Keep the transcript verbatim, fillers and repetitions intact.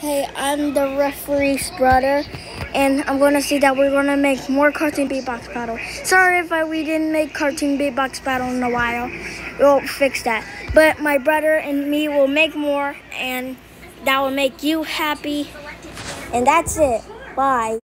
Hey, I'm the referee's brother, and I'm gonna see that we're gonna make more cartoon beatbox battle. Sorry if I, we didn't make cartoon beatbox battle in a while. We'll fix that. But my brother and me will make more, and that will make you happy. And that's it. Bye.